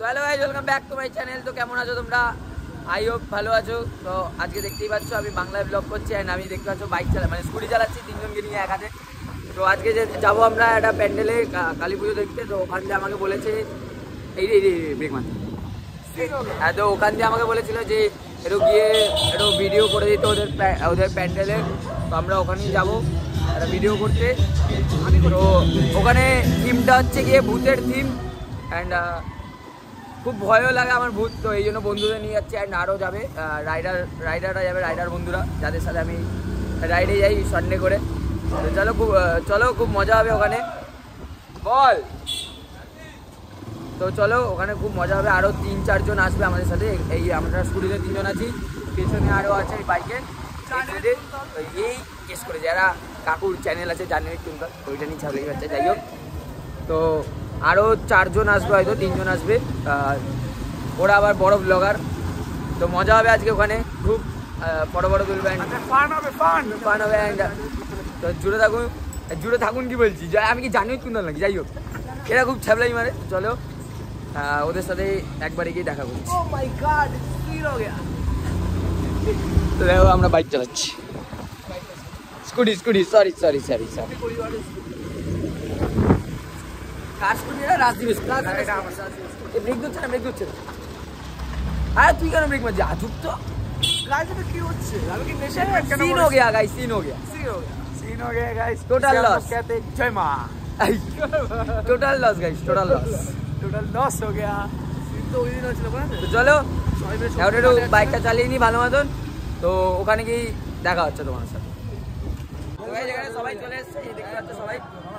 Hello guys, welcome back to my channel. তো কেমন আছো তোমরা? আই হোপ ভালো আছো। তো আজকে দেখতেই পাচ্ছ আমি বাংলায় ব্লগ করছি, অ্যান্ড আমি দেখতে পাচ্ছ বাইক মানে স্কুটি চালাচ্ছি তিনজনকে নিয়ে এক হাতে। তো আজকে যে যাবো আমরা একটা প্যান্ডেলে কালী পুজো দেখতে। তো ওখান দিয়ে আমাকে বলেছে এই ব্রেক মারতে। হ্যাঁ, তো ওখান দিয়ে আমাকে বলেছিল যে একটু গিয়ে একটু ভিডিও করে দিতে ওদের প্যান্ডেলে। তো আমরা ওখানেই যাবো একটা ভিডিও করতে। তো ওখানে থিমটা হচ্ছে গিয়ে ভূতের থিম, অ্যান্ড খুব ভয়ও লাগে আমার ভূত। তো এই জন্য বন্ধুদের নিয়ে যাচ্ছে, অ্যান্ড আরও যাবে রাইডাররা যাবে, রাইডার বন্ধুরা যাদের সাথে আমি রাইডে যাই সানডে করে। তো চলো খুব মজা হবে ওখানে, বল। তো চলো ওখানে খুব মজা হবে। আরও 3-4 জন আসবে আমাদের সাথে। এই আমরা স্কুটিতে 3 জন আছি, পেছনে আরও আছে এই বাইকে এই কেস করে যারা কাকুর চ্যানেল আছে জানুয়ারি টুঙ্কাল, ওইটা নিয়ে ছাগলি বাচ্চা। যাই হোক, তো আরও 4 জন আসবে, হয়তো 3 জন আসবে। ওরা আবার বড় ব্লগার। তো মজা হবে আজকে ওখানে, খুব বড় তুলবে, ফান হবে। তো জুড়ে থাকুন কি বলছি, আমি কি জানুয়ারি টুঙ্কাল নাকি? যাই হোক, এরা খুব ছ্যাবলাই মারে। চলো ওদের সাথে একবারে গিয়ে দেখা করছি। তো দেখো আমরা বাইক চালাচ্ছি, স্কুটি সরি কার স্কুটি? রাজদীপ ব্রেক দিচ্ছে না, আরে তুই কেন ব্রেক মারছিস? আজব তো কি হচ্ছে? আমি কি सीन हो गया गाइस, सीन हो गया गाइस। टोटल लॉस कहते हैं जय मां। Total loss guys, total loss हो गया। तो ওই দিন ছিল না। তো চলো এখন একটু বাইকটা চালিয়ে নি ভালো মতন। তো ওখানে গিয়ে দেখা হচ্ছে তোমার সাথে। সবাই চলে এসছে, দেখতে পাচ্ছ সবাই।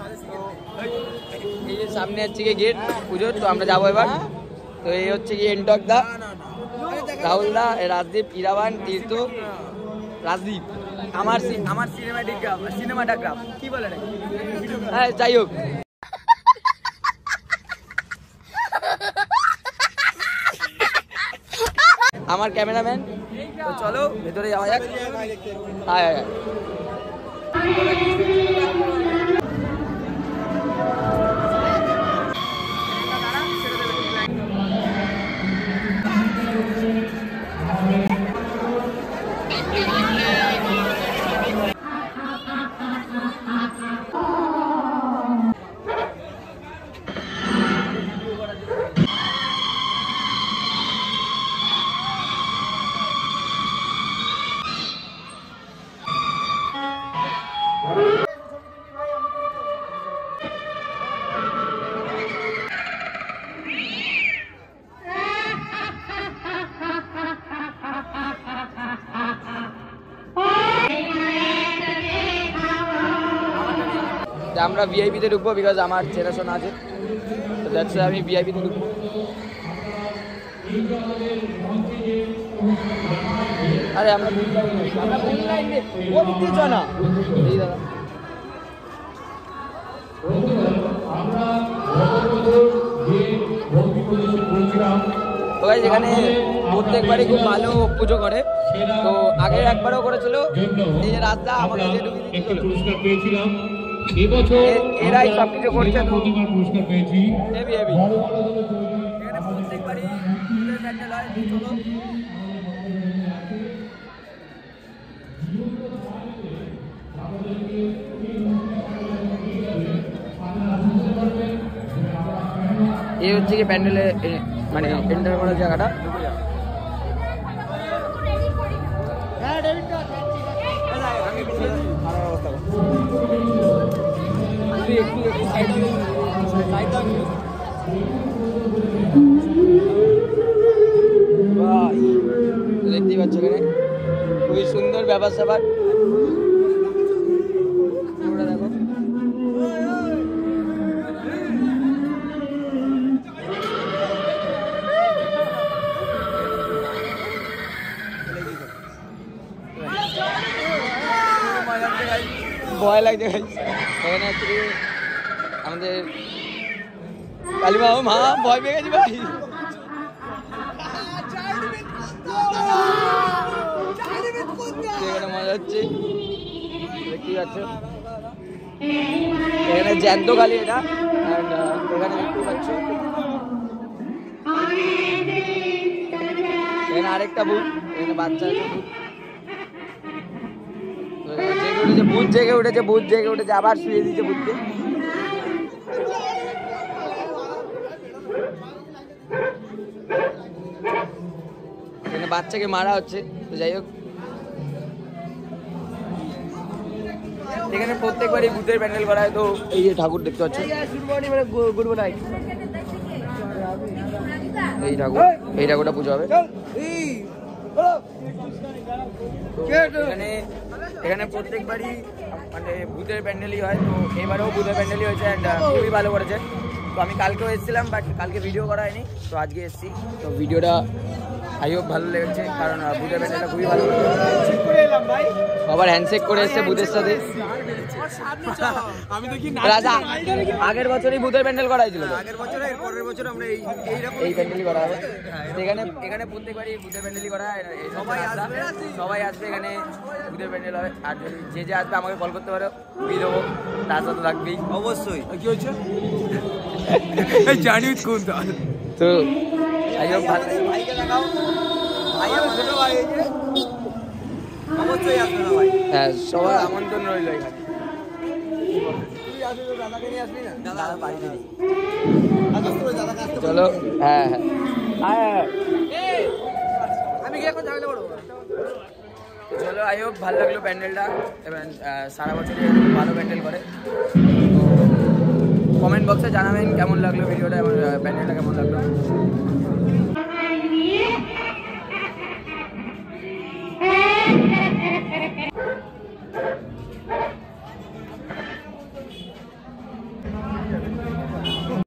এই যে সামনে হচ্ছে গিয়ে গেট পুজোর। তো আমরা যাবো এবার। তো এই হচ্ছে গিয়ে এন্টক দা, রাহুল দা, রাজদীপ, ইরাবান, তীর্থ, রাজদীপ, আমার সিনেমাটোগ্রাফ কি বলে নাকি? হ্যাঁ, যাই হোক, আমার ক্যামেরাম্যান। তো চলো ভেতরে যাওয়া যাক। হ্যাঁ আমরা ভিআইপিতে ঢুকবো, বিকজ আমার চেনাশোনা আছে। তো দ্যাটস আমি ভিআইপিতে ঢুকবো। আরে আমরা না এই দাদা, তো গাইস এখানে প্রত্যেকবারই খুব ভালো পুজো করে। তো আগে একবারও করেছিল এই যে রাজদা আমাকে পুরস্কার পেয়েছিলাম। এরাই সব কিছু করছে। পুরস্কার পেয়েছি এই হচ্ছে কি প্যান্ডেলে মানে এন্টার করার জায়গাটা। দেখতেই পাচ্ছ এখানে খুবই সুন্দর ব্যাপার স্যাপার। দেখো ভয় লাগছে। এখানে হচ্ছে আমাদের কালিমা মা ভয় পেয়ে গেছি ভাই। এখানে মজা হচ্ছে, দেখতেই পাচ্ছ। এখানে জ্যান্ত কালী এটা, এখানে দেখতে পাচ্ছ আরেকটা ভূত, এখানে বাচ্চা আছে ভূত জেগে উঠেছে, ভূত জেগে উঠেছে, আবার শুয়ে দিয়েছে ভূতকে। এখানে বাচ্চাকে মারা হচ্ছে। তো যাই হোক, এখানে প্রত্যেকবারই ভূতের প্যান্ডেল করা হয়। তো এই যে ঠাকুর দেখতে পাচ্ছ, এই ঠাকুর, এই ঠাকুরটা পুজো হবে। এখানে এখানে প্রত্যেকবারই মানে ভূতের প্যান্ডেলই হয়। তো এবারেও ভূতের প্যান্ডেলই হয়েছে, অ্যান্ড খুবই ভালো করেছে। তো আমি কালকেও এসেছিলাম, বাট কালকে ভিডিও করা হয়নি, তো আজকে এসেছি। তো ভিডিওটা আই হোপ ভালো লেগেছে, কারণ ভূতের প্যান্ডেলটা খুবই ভালো করেছে। আবার হ্যান্ডশেক করে এসছে ভূতের সাথে। আমি দেখি রাজা আগের বছরই ভূতের প্যান্ডেল করা হয়েছিল, আগের বছরে পরের বছর আমরা এই প্যান্ডেলই করা হবে। এখানে এখানে প্রত্যেকবারই ভূতের প্যান্ডেলই করা হয়। সবাই আসবে এখানে ভূতের প্যান্ডেল হবে। আর যদি যে আসবে আমাকে কল করতে পারো, ঘুরিয়ে দেবো, তার সাথে থাকবেই অবশ্যই। কি হয়েছে জানি কোন তো আই হোপ ভালো। ভাইকে দেখাও, ভাই আমার ছোট ভাই, এই যে অবশ্যই আসবে না ভাই। হ্যাঁ, সবার আমন্ত্রণ রইল এখানে। তুই আসবি তো দাদাকে নিয়ে আসবি না? দাদা বাড়িতে নেই। দাদা চলো, হ্যাঁ হ্যাঁ হ্যাঁ, আমি কি এখন ঝামেলা করবো? চলো, আই হোপ ভালো লাগলো প্যান্ডেলটা। এবং সারা বছরই ভালো প্যান্ডেল করে। কমেন্ট বক্সে জানাবেন কেমন লাগলো ভিডিওটা এবং প্যান্ডেলটা কেমন লাগলো।